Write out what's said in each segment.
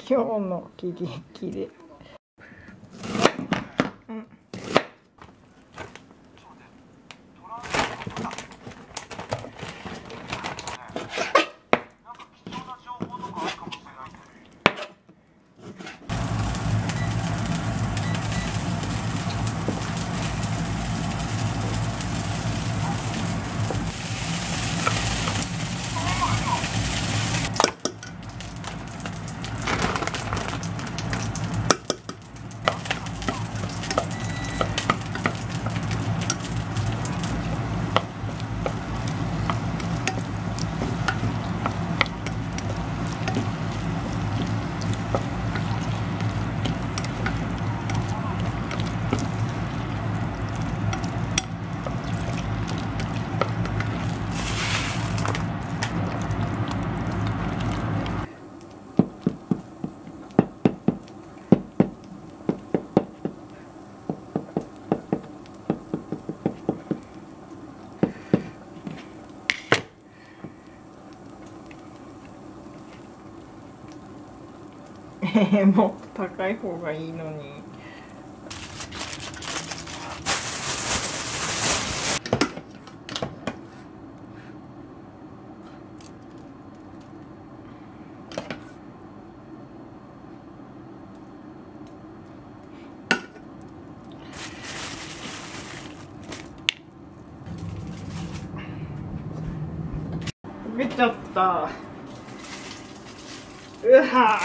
今日の喜劇で。もっと高い方がいいのに。焦げちゃった。うわ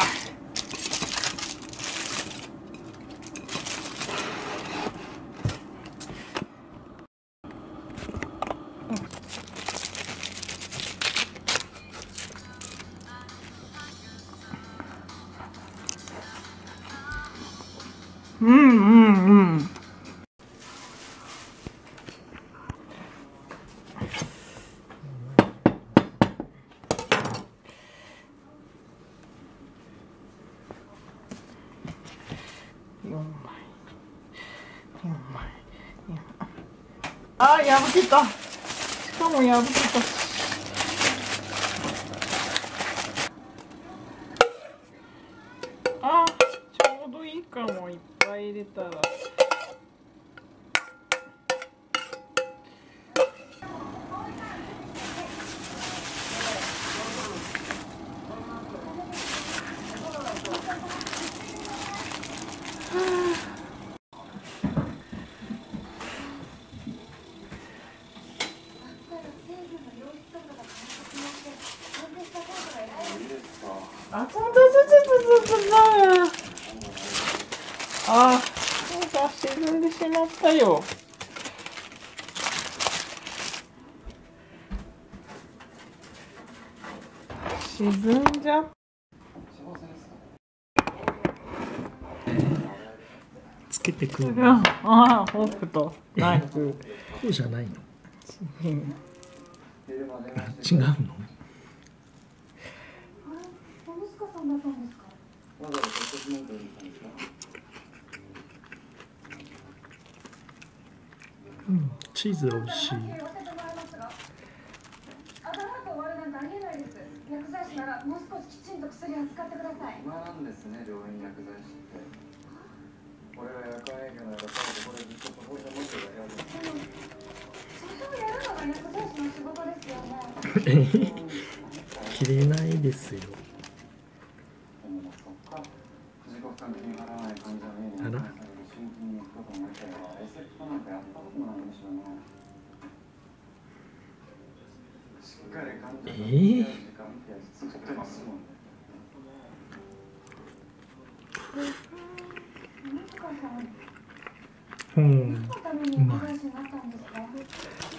うんうんうん。4枚4枚。あー、破けた。しかも破けたし。あー、ちょうどいいかも。いっぱい入れたら。あ、あ、そうか、沈んでしまったよ。沈んじゃっつけてくる。 ああ、フォークとナイフ。 こうじゃないの？ うん、 違うの？うん、チーズ美味しい。 薬剤師ならもう少しきちんと薬を使ってください。 暇なんですね、病院薬剤師って。俺は夜間営業ならこれずっとそこで持ってるだけだ。 それをやるのが薬剤師の仕事ですよね。 切れないですよ。 そっか。自己負担金払わない患者にあら。 新規に行くこともないから、レセプトなんかやったこともないんでしょうね。しっかり患者の時間って作ってますもんね。 うん、うまい。